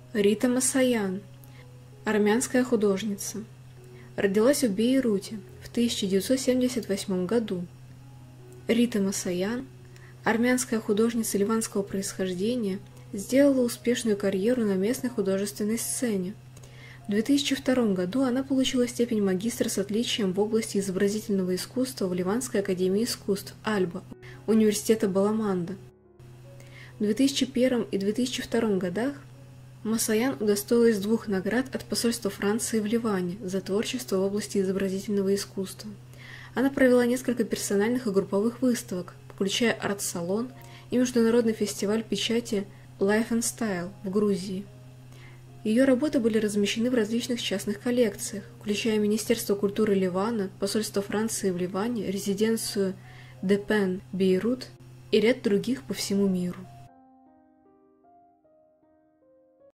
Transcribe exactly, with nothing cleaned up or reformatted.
Рита Масаян, армянская художница. Родилась в Бейруте в тысяча девятьсот семьдесят восьмом году. Рита Масаян, армянская художница ливанского происхождения, сделала успешную карьеру на местной художественной сцене. В две тысячи втором году она получила степень магистра с отличием в области изобразительного искусства в Ливанской академии искусств Альба, университета Баламанда. В две тысячи первом и две тысячи втором годах Масаян удостоилась двух наград от посольства Франции в Ливане за творчество в области изобразительного искусства. Она провела несколько персональных и групповых выставок, включая арт-салон и международный фестиваль печати Life and Style в Грузии. Ее работы были размещены в различных частных коллекциях, включая Министерство культуры Ливана, посольство Франции в Ливане, резиденцию Депен Бейрут и ряд других по всему миру.